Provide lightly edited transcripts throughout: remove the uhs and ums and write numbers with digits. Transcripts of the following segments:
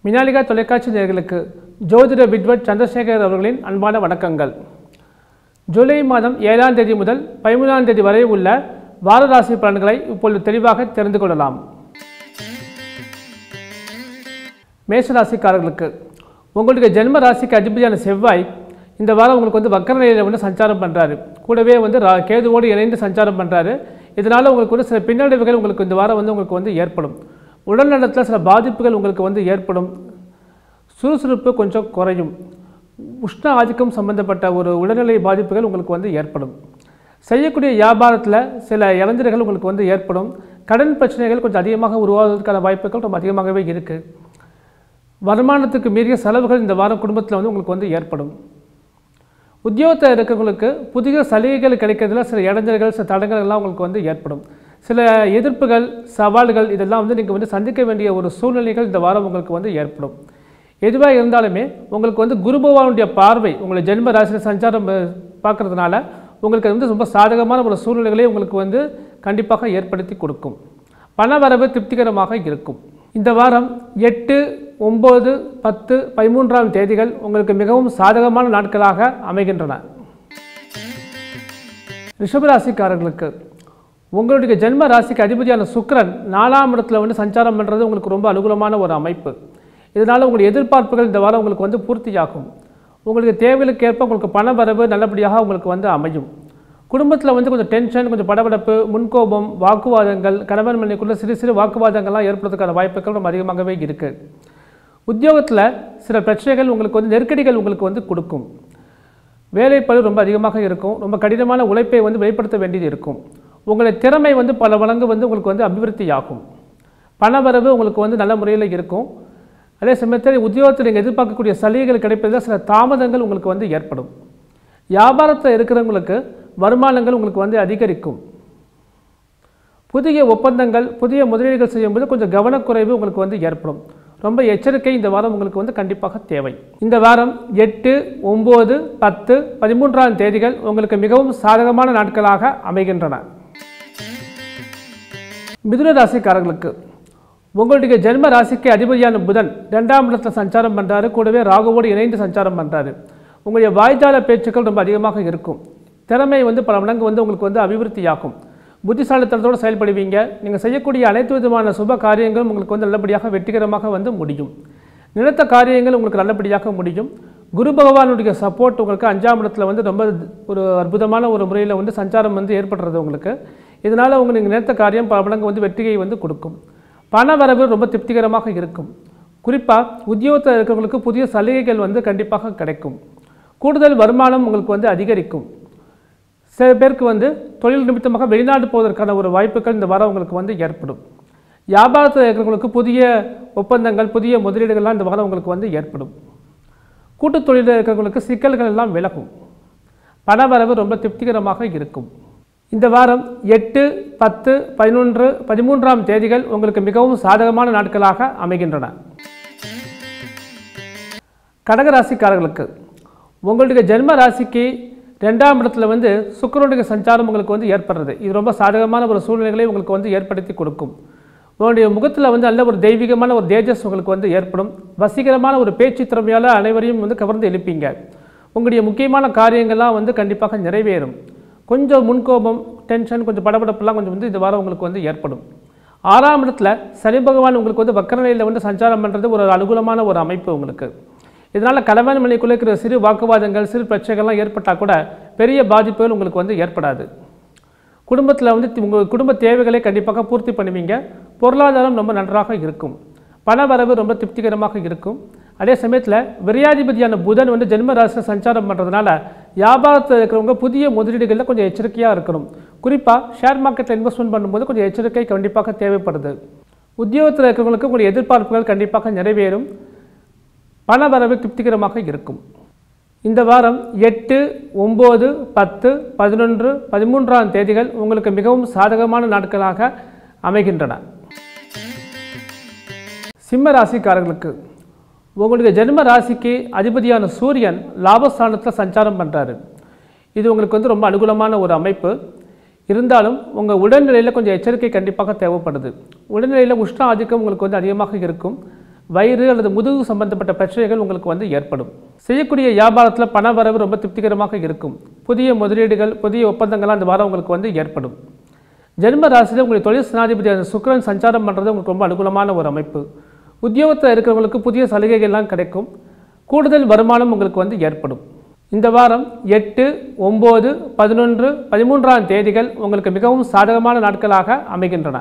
மினாலிகா தொலைக்காட்சி நேயர்களுக்கு ஜோதிட வித்வத் சந்திரசேகர் அவர்களின் அன்பான வணக்கங்கள். ஜூலை மாதம் 7ஆம் தேதி முதல் 13ஆம் தேதி வரை உள்ள வார ராசி பலன்களை இப்பொழுது தெளிவாக தெரிந்து கொள்ளலாம். மேஷராசிக்காரர்களுக்கு உங்களுடைய ஜென்ம ராசிக்கு அதிபதியான செவ்வாய் இந்த வாரம் உங்களுக்கு வக்கர நிலையில் சஞ்சாரம் பண்ணுறாரு. கூடவே கேதுவோடு இணைந்து சஞ்சாரம் பண்ணுறாரு. இதனால் உங்களுக்கு சில பின்னடைவுகள் உங்களுக்கு இந்த வாரம் உங்களுக்கு ஏற்படும். உடல் நலத்தில் சில பாதிப்புகள் உங்களுக்கு ஏற்படும். சுறுசுறுப்பு கொஞ்சம் குறையும். உஷ்ண ஆதிக்கம் சம்பந்தப்பட்ட ஒரு உடல்நிலை பாதிப்புகள் உங்களுக்கு ஏற்படும். செய்யக்கூடிய வியாபாரத்தில் சில இளைஞர்கள் உங்களுக்கு ஏற்படும். கடன் பிரச்சனைகள் கொஞ்சம் அதிகமாக உருவாவதற்கான வாய்ப்புகள் ரொம்ப அதிகமாகவே இருக்குது. வருமானத்துக்கு மீறிய செலவுகள் இந்த வாரம் குடும்பத்தில் உங்களுக்கு ஏற்படும். உத்தியோகத்தில் இருக்கிறவங்களுக்கு புதிய சலுகைகள் கிடைக்கிறதுல சில இளைஞர்கள் சில தடங்கள்லாம் உங்களுக்கு ஏற்படும். சில எதிர்ப்புகள் சவால்கள் இதெல்லாம் நீங்கள் சந்திக்க வேண்டிய ஒரு சூழ்நிலைகள் இந்த வாரம் உங்களுக்கு ஏற்படும். எதுவாக இருந்தாலுமே உங்களுக்கு குரு பகவானுடைய பார்வை உங்களை ஜென்ம ராசியில் சஞ்சாரம் பார்க்கறதுனால உங்களுக்கு ரொம்ப சாதகமான ஒரு சூழ்நிலைகளை உங்களுக்கு கண்டிப்பாக ஏற்படுத்தி கொடுக்கும். பண வரவு திருப்திகரமாக இருக்கும். இந்த வாரம் 8, 9, 10, 13ஆம் தேதிகள் உங்களுக்கு மிகவும் சாதகமான நாட்களாக அமைகின்றன. ரிஷபராசிக்காரர்களுக்கு உங்களுடைய ஜென்ம ராசிக்கு அதிபதியான சுக்கிரன் 4ஆம் இடத்துல சஞ்சாரம் பண்ணுறது உங்களுக்கு ரொம்ப அனுகூலமான ஒரு அமைப்பு. இதனால் உங்களுடைய எதிர்பார்ப்புகள் இந்த வாரம் உங்களுக்கு பூர்த்தியாகும். உங்களுக்கு தேவைகளுக்கு ஏற்ப உங்களுக்கு பண வரவு நல்லபடியாக உங்களுக்கு அமையும். குடும்பத்தில் கொஞ்சம் டென்ஷன், கொஞ்சம் படபடப்பு, முன்கோபம், வாக்குவாதங்கள், கணவன் மனைவிக்குள்ள சிறு சிறு வாக்குவாதங்கள்லாம் ஏற்படுறதுக்கான வாய்ப்புகள் ரொம்ப அதிகமாகவே இருக்குது. உத்தியோகத்தில் சில பிரச்சனைகள் உங்களுக்கு நெருக்கடிகள் உங்களுக்கு கொடுக்கும். வேலைப்பளு ரொம்ப அதிகமாக இருக்கும். ரொம்ப கடினமான உழைப்பை வெளிப்படுத்த வேண்டியது இருக்கும். உங்களுடைய திறமை பல மடங்கு உங்களுக்கு அபிவிருத்தி ஆகும். பண வரவு உங்களுக்கு நல்ல முறையில் இருக்கும். அதே சமயத்தில் உத்தியோகத்தில் நீங்கள் எதிர்பார்க்கக்கூடிய சலுகைகள் கிடைப்பதில் சில தாமதங்கள் உங்களுக்கு ஏற்படும். வியாபாரத்தில் இருக்கிறவங்களுக்கு வருமானங்கள் உங்களுக்கு அதிகரிக்கும். புதிய ஒப்பந்தங்கள், புதிய முதலீடுகள் செய்யும்போது கொஞ்சம் கவனக்குறைவு உங்களுக்கு ஏற்படும். ரொம்ப எச்சரிக்கை இந்த வாரம் உங்களுக்கு கண்டிப்பாக தேவை. இந்த வாரம் 8, 9, 10, 13ஆம் தேதிகள் உங்களுக்கு மிகவும் சாதகமான நாட்களாக அமைகின்றன. மிதுன ராசிக்காரர்களுக்கு உங்களுடைய ஜென்ம ராசிக்கு அதிபதியான புதன் 2ஆம் இடத்துல சஞ்சாரம் பண்ணுறாரு. கூடவே ராகுவோடு இணைந்து சஞ்சாரம் பண்ணுறாரு. உங்களுடைய வாய்ஜால பேச்சுக்கள் ரொம்ப அதிகமாக இருக்கும். திறமை பல மடங்கு உங்களுக்கு அபிவிருத்தியாகும். புத்திசாலித்தனத்தோடு செயல்படுவீங்க. நீங்கள் செய்யக்கூடிய அனைத்து விதமான சுப காரியங்களும் உங்களுக்கு நல்லபடியாக வெற்றிகரமாக முடியும். நினைத்த காரியங்கள் உங்களுக்கு நல்லபடியாக முடியும். குரு பகவானுடைய சப்போர்ட் உங்களுக்கு 5ஆம் இடத்துல ரொம்ப ஒரு அற்புதமான ஒரு முறையில் சஞ்சாரம் ஏற்படுறது உங்களுக்கு. இதனால் நீங்கள் நினைத்த காரியம் பல மடங்கு வெற்றியை கொடுக்கும். பண வரவு ரொம்ப திருப்திகரமாக இருக்கும். குறிப்பாக உத்தியோகத்தில் இருக்கிறவங்களுக்கு புதிய சலுகைகள் கண்டிப்பாக கிடைக்கும். கூடுதல் வருமானம் உங்களுக்கு அதிகரிக்கும். சில பேருக்கு தொழில் நிமித்தமாக வெளிநாடு போவதற்கான ஒரு வாய்ப்புகள் இந்த வாரம் உங்களுக்கு ஏற்படும். வியாபாரத்தில் இருக்கிறவங்களுக்கு புதிய ஒப்பந்தங்கள், புதிய முதலீடுகள்லாம் இந்த வாரம் உங்களுக்கு ஏற்படும். கூட்டு தொழிலில் இருக்கிறவங்களுக்கு சிக்கல்கள் எல்லாம் விலகும். பண வரவு ரொம்ப திருப்திகரமாக இருக்கும். இந்த வாரம் 8, 10, 11, 13ஆம் தேதிகள் உங்களுக்கு மிகவும் சாதகமான நாட்களாக அமைகின்றன. கடகராசிக்காரர்களுக்கு உங்களுடைய ஜென்ம ராசிக்கு 2ஆம் இடத்துல சுக்கிரனுடைய சஞ்சாரம் உங்களுக்கு ஏற்படுறது. இது ரொம்ப சாதகமான ஒரு சூழ்நிலைகளை உங்களுக்கு ஏற்படுத்தி கொடுக்கும். உங்களுடைய முகத்தில் நல்ல ஒரு தெய்வீகமான ஒரு தேஜஸ் உங்களுக்கு ஏற்படும். வசீகரமான ஒரு பேச்சு திறமையால் அனைவரையும் கவர்ந்து எழுப்பீங்க. உங்களுடைய முக்கியமான காரியங்கள்லாம் கண்டிப்பாக நிறைவேறும். கொஞ்சம் முன்கோபம், டென்ஷன், கொஞ்சம் படபடப்பெல்லாம் கொஞ்சம் இந்த வாரம் உங்களுக்கு ஏற்படும். 6ஆம் இடத்துல சனி பகவான் உங்களுக்கு வக்கர நிலையில் சஞ்சாரம் பண்ணுறது ஒரு அனுகூலமான ஒரு அமைப்பு உங்களுக்கு. இதனால் கணவன் மனைவிக்குள்ளே இருக்கிற சிறு வாக்குவாதங்கள், சிறு பிரச்சனைகள்லாம் ஏற்பட்டால் கூட பெரிய பாதிப்புகள் உங்களுக்கு ஏற்படாது. குடும்பத்தில் உங்கள் குடும்ப தேவைகளை கண்டிப்பாக பூர்த்தி பண்ணுவீங்க. பொருளாதாரம் ரொம்ப நன்றாக இருக்கும். பண வரவு ரொம்ப திருப்திகரமாக இருக்கும். அதே சமயத்தில் விரையாதிபதியான புதன் ஜென்ம ராசியில் சஞ்சாரம் பண்ணுறதுனால வியாபாரத்தில் இருக்கிறவங்க புதிய முதலீடுகளில் கொஞ்சம் எச்சரிக்கையாக இருக்கணும். குறிப்பாக ஷேர் மார்க்கெட்டில் இன்வெஸ்ட்மெண்ட் பண்ணும்போது கொஞ்சம் எச்சரிக்கை கண்டிப்பாக தேவைப்படுது. உத்தியோகத்தில் இருக்கிறவங்களுக்கு உங்களுடைய எதிர்பார்ப்புகள் கண்டிப்பாக நிறைவேறும். பண வரவு திருப்திகரமாக இருக்கும். இந்த வாரம் 8, 9, 10, 11, 13ஆம் தேதிகள் உங்களுக்கு மிகவும் சாதகமான நாட்களாக அமைகின்றன. சிம்ம ராசிக்காரர்களுக்கு உங்களுடைய ஜென்ம ராசிக்கு அதிபதியான சூரியன் லாபஸ்தானத்தில் சஞ்சாரம் பண்ணுறாரு. இது உங்களுக்கு ரொம்ப அனுகூலமான ஒரு அமைப்பு. இருந்தாலும் உங்கள் உடல்நிலையில் கொஞ்சம் எச்சரிக்கை கண்டிப்பாக தேவைப்படுது. உடல்நிலையில் உஷ்ண ஆதிக்கம் உங்களுக்கு அதிகமாக இருக்கும். வயிறு அல்லது முதுகு சம்பந்தப்பட்ட பிரச்சனைகள் உங்களுக்கு வந்து ஏற்படும். செய்யக்கூடிய வியாபாரத்தில் பண வரவு ரொம்ப திருப்திகரமாக இருக்கும். புதிய முதலீடுகள், புதிய ஒப்பந்தங்கள்லாம் அந்த வாரம் உங்களுக்கு வந்து ஏற்படும். ஜென்ம ராசியில் உங்களுடைய தொழில் ஸ்தானாதிபதி சுக்கிரன் சஞ்சாரம் பண்ணுறது உங்களுக்கு ரொம்ப அனுகூலமான ஒரு அமைப்பு. உத்தியோகத்தில் இருக்கிறவங்களுக்கு புதிய சலுகைகள்லாம் கிடைக்கும். கூடுதல் வருமானம் உங்களுக்கு வந்து ஏற்படும். இந்த வாரம் 8, 9, 11, 13ஆம் தேதிகள் உங்களுக்கு மிகவும் சாதகமான நாட்களாக அமைகின்றன.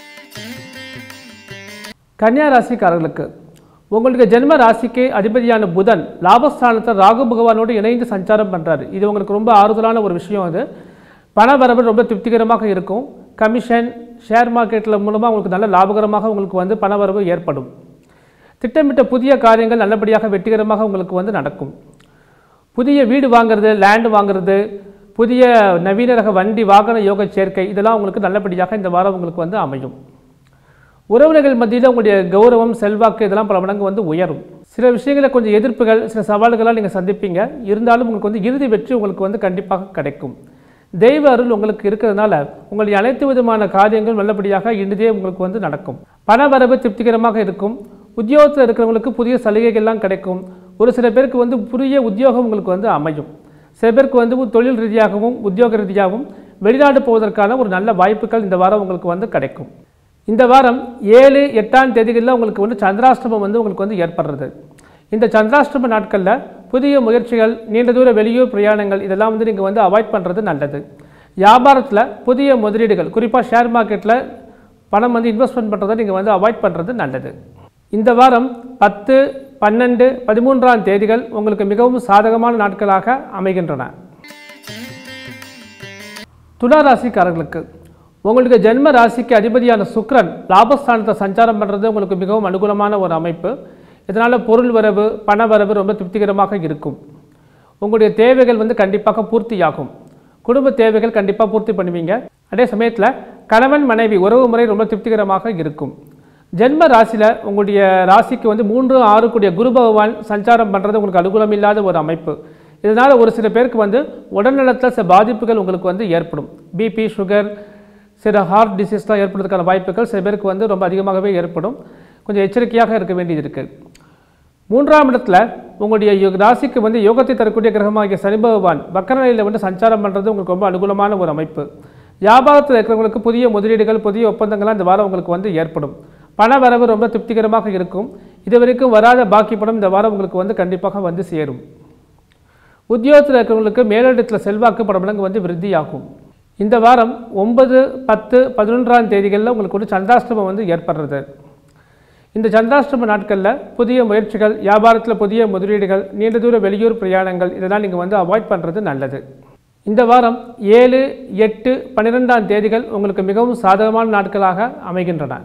கன்னியா ராசிக்காரர்களுக்கு உங்களுக்கு ஜென்ம ராசிக்கு அதிபதியான புதன் லாபஸ்தானத்தில் ராகு பகவானோடு இணைந்து சஞ்சாரம் பண்ணுறாரு. இது உங்களுக்கு ரொம்ப ஆறுதலான ஒரு விஷயம். அது பண வரவு ரொம்ப திருப்திகரமாக இருக்கும். கமிஷன், ஷேர் மார்க்கெட்டில் மூலமாக உங்களுக்கு நல்ல லாபகரமாக உங்களுக்கு வந்து பண வரவு ஏற்படும். திட்டமிட்ட புதிய காரியங்கள் நல்லபடியாக வெற்றிகரமாக உங்களுக்கு வந்து நடக்கும். புதிய வீடு வாங்கிறது, லேண்டு வாங்கிறது, புதிய நவீன ரக வண்டி வாகன யோக சேர்க்கை இதெல்லாம் உங்களுக்கு நல்லபடியாக இந்த வாரம் உங்களுக்கு வந்து அமையும். உறவினர்கள் மத்தியில் உங்களுடைய கௌரவம், செல்வாக்கு இதெல்லாம் பல மடங்கு வந்து உயரும். சில விஷயங்களில் கொஞ்சம் எதிர்ப்புகள், சில சவால்களாக நீங்கள் சந்திப்பீங்க. இருந்தாலும் உங்களுக்கு வந்து இறுதி வெற்றி உங்களுக்கு வந்து கண்டிப்பாக கிடைக்கும். தெய்வ அருள் உங்களுக்கு இருக்கிறதுனால உங்களுடைய அனைத்து விதமான காரியங்கள் நல்லபடியாக இனிதே உங்களுக்கு வந்து நடக்கும். பண வரவு திருப்திகரமாக இருக்கும். உத்தியோகத்தில் இருக்கிறவங்களுக்கு புதிய சலுகைகள்லாம் கிடைக்கும். ஒரு சில பேருக்கு வந்து புதிய உத்தியோகம் உங்களுக்கு வந்து அமையும். சில பேருக்கு வந்து தொழில் ரீதியாகவும் உத்தியோக ரீதியாகவும் வெளிநாடு போவதற்கான ஒரு நல்ல வாய்ப்புகள் இந்த வாரம் உங்களுக்கு வந்து கிடைக்கும். இந்த வாரம் 7, 8ஆம் தேதிகளில் உங்களுக்கு வந்து சந்திராஷ்டமம் வந்து உங்களுக்கு வந்து ஏற்படுறது. இந்த சந்திராஷ்டம நாட்களில் புதிய முயற்சிகள், நீண்ட தூர வெளியூர் பிரயாணங்கள் இதெல்லாம் வந்து நீங்கள் வந்து அவாய்ட் பண்ணுறது நல்லது. வியாபாரத்தில் புதிய முதலீடுகள், குறிப்பாக ஷேர் மார்க்கெட்டில் பணம் வந்து இன்வெஸ்ட்மெண்ட் பண்ணுறதை நீங்கள் வந்து அவாய்ட் பண்ணுறது நல்லது. இந்த வாரம் 10, 12, 13ஆம் தேதிகள் உங்களுக்கு மிகவும் சாதகமான நாட்களாக அமைகின்றன. துலா ராசிக்காரர்களுக்கு உங்களுக்கு ஜென்ம ராசிக்கு அதிபதியான சுக்கிரன் லாபஸ்தானத்தை சஞ்சாரம் பண்ணுறது உங்களுக்கு மிகவும் அனுகூலமான ஒரு அமைப்பு. இதனால் பொருள் வரவு, பண வரவு ரொம்ப திருப்திகரமாக இருக்கும். உங்களுடைய தேவைகள் வந்து கண்டிப்பாக பூர்த்தியாகும். குடும்ப தேவைகள் கண்டிப்பாக பூர்த்தி பண்ணுவீங்க. அதே சமயத்தில் கணவன் மனைவி உறவு முறை ரொம்ப திருப்திகரமாக இருக்கும். ஜென்ம ராசியில் உங்களுடைய ராசிக்கு வந்து 3, 6 கூடிய குரு பகவான் சஞ்சாரம் பண்ணுறது உங்களுக்கு அனுகூலம் இல்லாத ஒரு அமைப்பு. இதனால் ஒரு சில பேருக்கு வந்து உடல்நலத்தில் சில பாதிப்புகள் உங்களுக்கு வந்து ஏற்படும். பிபி, சுகர், சில ஹார்ட் டிசீஸ்லாம் ஏற்படுறதுக்கான வாய்ப்புகள் சில பேருக்கு வந்து ரொம்ப அதிகமாகவே ஏற்படும். கொஞ்சம் எச்சரிக்கையாக இருக்க வேண்டியது இருக்குது. 3ஆம் இடத்துல உங்களுடைய ராசிக்கு வந்து யோகத்தை தரக்கூடிய கிரகமாகிய சனி பகவான் வக்கரநிலையில் வந்து சஞ்சாரம் பண்ணுறது உங்களுக்கு ரொம்ப அனுகூலமான ஒரு அமைப்பு. வியாபாரத்தில் இருக்கிறவங்களுக்கு புதிய முதலீடுகள், புதிய ஒப்பந்தங்கள்லாம் இந்த வாரம் உங்களுக்கு வந்து ஏற்படும். பண வரவு ரொம்ப திருப்திகரமாக இருக்கும். இதுவரைக்கும் வராத பாக்கி பணம் இந்த வாரம் உங்களுக்கு வந்து கண்டிப்பாக வந்து சேரும். உத்தியோகத்தில் இருக்கிறவங்களுக்கு மேலிடத்தில் செல்வாக்கு பல மடங்கு வந்து விருத்தியாகும். இந்த வாரம் 9, 10, 11ஆம் தேதிகளில் உங்களுக்கு ஒரு சந்திராஷ்டமம் வந்து ஏற்படுறது. இந்த சந்திராஷ்டம நாட்களில் புதிய முயற்சிகள், வியாபாரத்தில் புதிய முதலீடுகள், நீண்ட தூர வெளியூர் பிரயாணங்கள் இதெல்லாம் நீங்கள் வந்து அவாய்ட் பண்ணுறது நல்லது. இந்த வாரம் 7, 8, 12ஆம் தேதிகள் உங்களுக்கு மிகவும் சாதகமான நாட்களாக அமைகின்றன.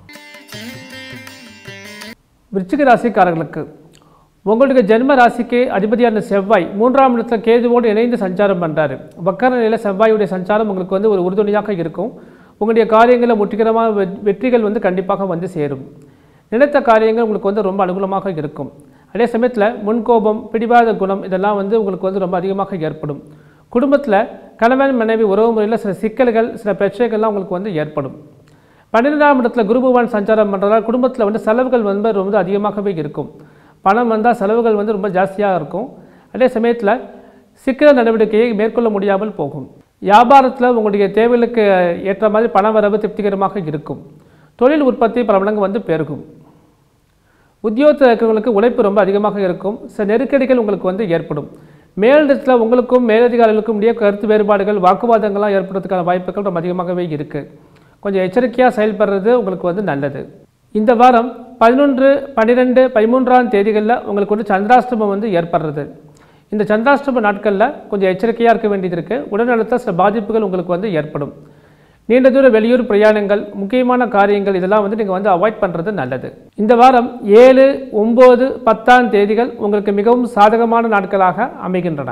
விருச்சிக ராசிக்காரர்களுக்கு உங்களுக்கு ஜென்ம ராசிக்கு அதிபதியான செவ்வாய் 3ஆம் இடத்துல கேதுவோடு இணைந்து சஞ்சாரம் பண்ணுறாரு. வக்கர நிலையில் செவ்வாயுடைய சஞ்சாரம் உங்களுக்கு வந்து ஒரு உறுதுணையாக இருக்கும். உங்களுடைய காரியங்களில் முற்றிகரமான வெற்றிகள் வந்து கண்டிப்பாக வந்து சேரும். நினைத்த காரியங்கள் உங்களுக்கு வந்து ரொம்ப அனுகூலமாக இருக்கும். அதே சமயத்தில் முன்கோபம், பிடிவாத குணம் இதெல்லாம் வந்து உங்களுக்கு வந்து ரொம்ப அதிகமாக ஏற்படும். குடும்பத்தில் கணவன் மனைவி உறவு முறையில் சில சிக்கல்கள், சில பிரச்சனைகள்லாம் உங்களுக்கு வந்து ஏற்படும். 12ஆம் இடத்துல குரு பகவான் சஞ்சாரம் பண்ணுறதால் குடும்பத்தில் வந்து செலவுகள் வந்து ரொம்ப அதிகமாகவே இருக்கும். பணம் வந்தால் செலவுகள் வந்து ரொம்ப ஜாஸ்தியாக இருக்கும். அதே சமயத்தில் சிக்கன நடவடிக்கையை மேற்கொள்ள முடியாமல் போகும். வியாபாரத்தில் உங்களுடைய தேவைகளுக்கு ஏற்ற மாதிரி பண வரவு திருப்திகரமாக இருக்கும். தொழில் உற்பத்தி பல மடங்கு வந்து பெருகும். உத்தியோகத்தில் இருக்கிறவங்களுக்கு உழைப்பு ரொம்ப அதிகமாக இருக்கும். சில நெருக்கடிகள் உங்களுக்கு வந்து ஏற்படும். மேலிடத்தில் உங்களுக்கும் மேலதிகாரிகளுக்கும் இடையே கருத்து வேறுபாடுகள், வாக்குவாதங்கள்லாம் ஏற்படுறதுக்கான வாய்ப்புகள் ரொம்ப அதிகமாகவே இருக்குது. கொஞ்சம் எச்சரிக்கையாக செயல்படுறது உங்களுக்கு வந்து நல்லது. இந்த வாரம் 11, 12, 13ஆம் தேதிகளில் உங்களுக்கு வந்து சந்திராஷ்டமம் வந்து ஏற்படுறது. இந்த சந்திராஷ்டம நாட்களில் கொஞ்சம் எச்சரிக்கையாக இருக்க வேண்டியது இருக்குது. உடல்நலத்தில் சில பாதிப்புகள் உங்களுக்கு வந்து ஏற்படும். நீண்ட தூர வெளியூர் பிரயாணங்கள், முக்கியமான காரியங்கள் இதெல்லாம் வந்து நீங்கள் வந்து அவாய்ட் பண்ணுறது நல்லது. இந்த வாரம் 7, 9, 10ஆம் தேதிகள் உங்களுக்கு மிகவும் சாதகமான நாட்களாக அமைகின்றன.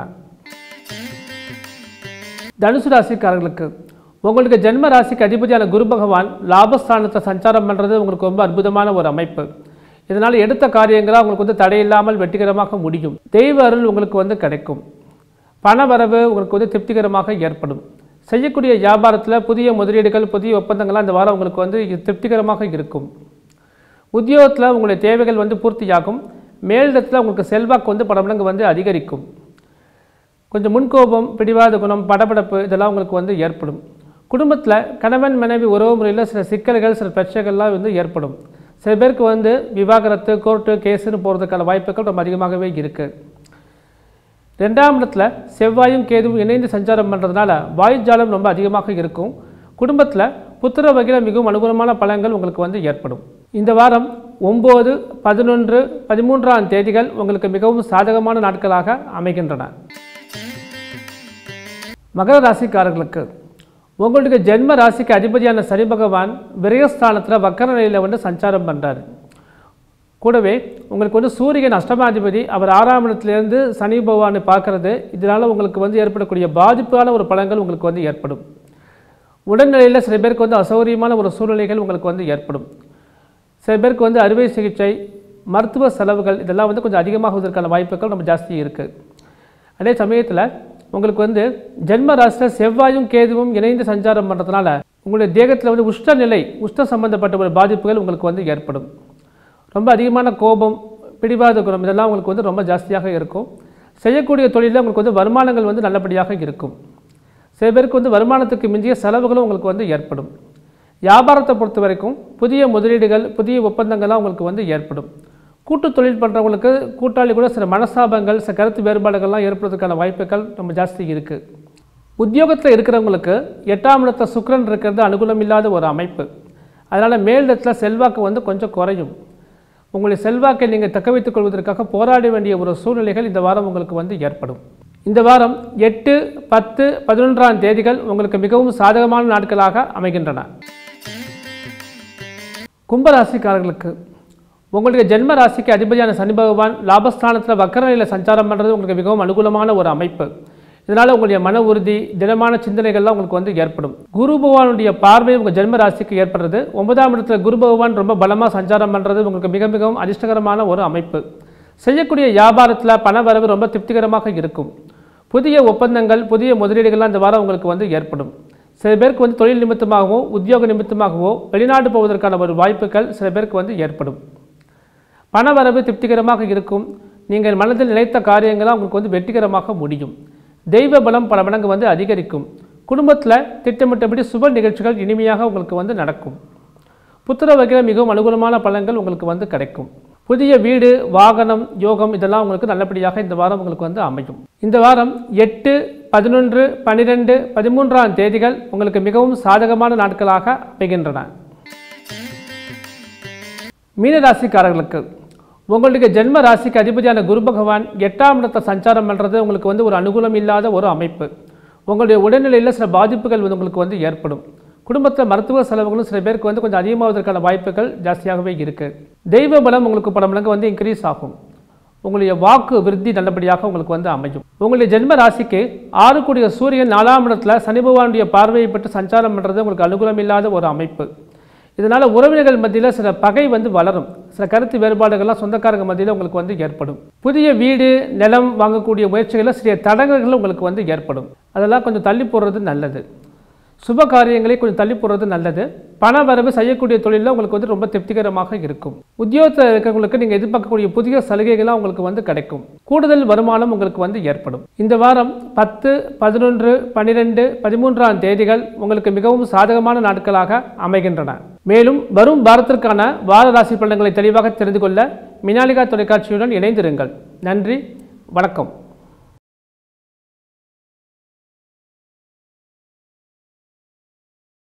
தனுசு ராசிக்காரர்களுக்கு உங்களுக்கு ஜென்ம ராசிக்கு அதிபதியான குரு பகவான் லாபஸ்தானத்தை சஞ்சாரம் பண்ணுறது உங்களுக்கு ரொம்ப அற்புதமான ஒரு அமைப்பு. இதனால் எடுத்த காரியங்களாக உங்களுக்கு வந்து தடையில்லாமல் வெற்றிகரமாக முடியும். தெய்வ அருள் உங்களுக்கு வந்து கிடைக்கும். பண வரவு உங்களுக்கு வந்து திருப்திகரமாக ஏற்படும். செய்யக்கூடிய வியாபாரத்தில் புதிய முதலீடுகள், புதிய ஒப்பந்தங்கள்லாம் இந்த வாரம் உங்களுக்கு வந்து திருப்திகரமாக இருக்கும். உத்தியோகத்தில் உங்களுடைய தேவைகள் வந்து பூர்த்தியாகும். மேலிடத்தில் உங்களுக்கு செல்வாக்கு வந்து பல மடங்கு வந்து அதிகரிக்கும். கொஞ்சம் முன்கோபம், பிடிவாத குணம், படபடப்பு இதெல்லாம் உங்களுக்கு வந்து ஏற்படும். குடும்பத்தில் கணவன் மனைவி உறவு முறையில் சில சிக்கல்கள், சில பிரச்சனைகள்லாம் வந்து ஏற்படும். சில பேருக்கு வந்து விவாகரத்து, கோர்ட்டு, கேஸுன்னு போகிறதுக்கான வாய்ப்புகள் ரொம்ப அதிகமாகவே இருக்குது. 2ஆம் இடத்துல செவ்வாயும் கேதுவும் இணைந்து சஞ்சாரம் பண்ணுறதுனால வாயுஜாலம் ரொம்ப அதிகமாக இருக்கும். குடும்பத்தில் புத்திர வகையில் மிகவும் அனுகூலமான பலன்கள் உங்களுக்கு வந்து ஏற்படும். இந்த வாரம் 9, 11, 13ஆம் தேதிகள் உங்களுக்கு மிகவும் சாதகமான நாட்களாக அமைகின்றன. மகர ராசிக்காரர்களுக்கு உங்களுடைய ஜென்ம ராசிக்கு அதிபதியான சனி பகவான் விரயஸ்தானத்தில் வக்கர நிலையில் வந்து சஞ்சாரம் பண்ணுறாரு. கூடவே உங்களுக்கு வந்து சூரியன் அஷ்டமாதிபதி, அவர் 6ஆம் இடத்துலேருந்து சனி பகவானை பார்க்கறது. இதனால் உங்களுக்கு வந்து ஏற்படக்கூடிய பாதிப்பான ஒரு பலன்கள் உங்களுக்கு வந்து ஏற்படும். உடல்நிலையில் சில பேருக்கு வந்து அசௌகரியமான ஒரு சூழ்நிலைகள் உங்களுக்கு வந்து ஏற்படும். சில பேருக்கு வந்து அறுவை சிகிச்சை, மருத்துவ செலவுகள் இதெல்லாம் வந்து கொஞ்சம் அதிகமாகுவதற்கான வாய்ப்புகள் ரொம்ப ஜாஸ்தி இருக்குது. அதே சமயத்தில் உங்களுக்கு வந்து ஜென்ம ராசியில் செவ்வாயும் கேதுவும் இணைந்து சஞ்சாரம் பண்ணுறதுனால உங்களுடைய தேகத்தில் வந்து உஷ்ண சம்பந்தப்பட்ட ஒரு பாதிப்புகள் உங்களுக்கு வந்து ஏற்படும். ரொம்ப அதிகமான கோபம், பிடிவாத குணம் இதெல்லாம் உங்களுக்கு வந்து ரொம்ப ஜாஸ்தியாக இருக்கும். செய்யக்கூடிய தொழிலில் உங்களுக்கு வந்து வருமானங்கள் வந்து நல்லபடியாக இருக்கும். சில பேருக்கு வந்து வருமானத்துக்கு மிஞ்சிய செலவுகளும் உங்களுக்கு வந்து ஏற்படும். வியாபாரத்தை பொறுத்த வரைக்கும் புதிய முதலீடுகள், புதிய ஒப்பந்தங்கள்லாம் உங்களுக்கு வந்து ஏற்படும். கூட்டு தொழில் பண்ணுறவங்களுக்கு கூட்டாளி கூட சில மனஸ்தாபங்கள், சில கருத்து வேறுபாடுகள்லாம் ஏற்படுறதுக்கான வாய்ப்புகள் ரொம்ப ஜாஸ்தி இருக்குது. உத்தியோகத்தில் இருக்கிறவங்களுக்கு 8ஆம் இடத்துல சுக்கிரன் இருக்கிறது அனுகூலம் இல்லாத ஒரு அமைப்பு. அதனால் மேலிடத்தில் செல்வாக்கு வந்து கொஞ்சம் குறையும். உங்களுடைய செல்வாக்கை நீங்கள் தக்க வைத்துக் கொள்வதற்காக போராட வேண்டிய ஒரு சூழ்நிலைகள் இந்த வாரம் உங்களுக்கு வந்து ஏற்படும். இந்த வாரம் 8, 10, 11ஆம் தேதிகள் உங்களுக்கு மிகவும் சாதகமான நாட்களாக அமைகின்றன. கும்பராசிக்காரர்களுக்கு உங்களுடைய ஜென்ம ராசிக்கு அதிபதியான சனி பகவான் லாபஸ்தானத்தில் வக்கர நிலையில் சஞ்சாரம் பண்ணுறது உங்களுக்கு மிகவும் அனுகூலமான ஒரு அமைப்பு. இதனால் உங்களுடைய மன உறுதி, திடமான சிந்தனைகள்லாம் உங்களுக்கு வந்து ஏற்படும். குரு பகவானுடைய பார்வை உங்கள் ஜென்ம ராசிக்கு ஏற்படுறது. 9ஆம் இடத்துல குரு பகவான் ரொம்ப பலமாக சஞ்சாரம் பண்ணுறது உங்களுக்கு மிகவும் அதிர்ஷ்டகரமான ஒரு அமைப்பு. செய்யக்கூடிய வியாபாரத்தில் பண வரவு ரொம்ப திருப்திகரமாக இருக்கும். புதிய ஒப்பந்தங்கள், புதிய முதலீடுகள்லாம் இந்த வாரம் உங்களுக்கு வந்து ஏற்படும். சில பேருக்கு வந்து தொழில் நிமித்தமாகவோ உத்தியோக நிமித்தமாகவோ வெளிநாடு போவதற்கான ஒரு வாய்ப்புகள் சில பேருக்கு வந்து ஏற்படும். பண வரவு திருப்திகரமாக இருக்கும். நீங்கள் மனதில் நினைத்த காரியங்களாக உங்களுக்கு வந்து வெற்றிகரமாக முடியும். தெய்வ பலம் பல மடங்கு வந்து அதிகரிக்கும். குடும்பத்தில் திட்டமிட்டபடி சுப நிகழ்ச்சிகள் இனிமையாக உங்களுக்கு வந்து நடக்கும். புத்திர வகையில் மிகவும் அனுகூலமான பலன்கள் உங்களுக்கு வந்து கிடைக்கும். புதிய வீடு, வாகனம், யோகம் இதெல்லாம் உங்களுக்கு நல்லபடியாக இந்த வாரம் உங்களுக்கு வந்து அமையும். இந்த வாரம் 8, 11, 12, 13ஆம் தேதிகள் உங்களுக்கு மிகவும் சாதகமான நாட்களாக அமைகின்றன. மீனராசிக்காரர்களுக்கு உங்களுடைய ஜென்ம ராசிக்கு அதிபதியான குரு பகவான் 8ஆம் இடத்தை சஞ்சாரம் பண்ணுறது உங்களுக்கு வந்து ஒரு அனுகூலம் இல்லாத ஒரு அமைப்பு. உங்களுடைய உடல்நிலையில் சில பாதிப்புகள் வந்து உங்களுக்கு வந்து ஏற்படும். குடும்பத்தில் மருத்துவ செலவுகளும் சில பேருக்கு வந்து கொஞ்சம் அதிகமாவதற்கான வாய்ப்புகள் ஜாஸ்தியாகவே இருக்குது. தெய்வ பலம் உங்களுக்கு பல மடங்கு வந்து இன்க்ரீஸ் ஆகும். உங்களுடைய வாக்கு விருத்தி நல்லபடியாக உங்களுக்கு வந்து அமையும். உங்களுடைய ஜென்ம ராசிக்கு 6 கூடிய சூரியன் 4ஆம் இடத்துல சனி பகவானுடைய பார்வையை பெற்று சஞ்சாரம் பண்ணுறது உங்களுக்கு அனுகூலம் இல்லாத ஒரு அமைப்பு. இதனால் உறவினர்கள் மத்தியில் சில பகை வந்து வளரும். சில கருத்து வேறுபாடுகள்லாம் சொந்தக்காரங்க மத்தியில் உங்களுக்கு வந்து ஏற்படும். புதிய வீடு, நிலம் வாங்கக்கூடிய முயற்சிகளில் சிறிய தடங்கல்கள் உங்களுக்கு வந்து ஏற்படும். அதெல்லாம் கொஞ்சம் தள்ளி போடுறது நல்லது. சுப காரியங்களை கொஞ்சம் தள்ளி போடுறது நல்லது. பண வரவு செய்யக்கூடிய தொழிலில் உங்களுக்கு வந்து ரொம்ப திருப்திகரமாக இருக்கும். உத்தியோகத்தில் இருக்கிறவங்களுக்கு நீங்கள் எதிர்பார்க்கக்கூடிய புதிய சலுகைகளாக உங்களுக்கு வந்து கிடைக்கும். கூடுதல் வருமானம் உங்களுக்கு வந்து ஏற்படும். இந்த வாரம் 10, 11, 12, 13ஆம் தேதிகள் உங்களுக்கு மிகவும் சாதகமான நாட்களாக அமைகின்றன. மேலும் வரும் வாரத்திற்கான வார ராசி பலன்களை தெளிவாக தெரிந்து கொள்ள மினாலிகா தொலைக்காட்சியுடன் இணைந்திருங்கள். நன்றி, வணக்கம்.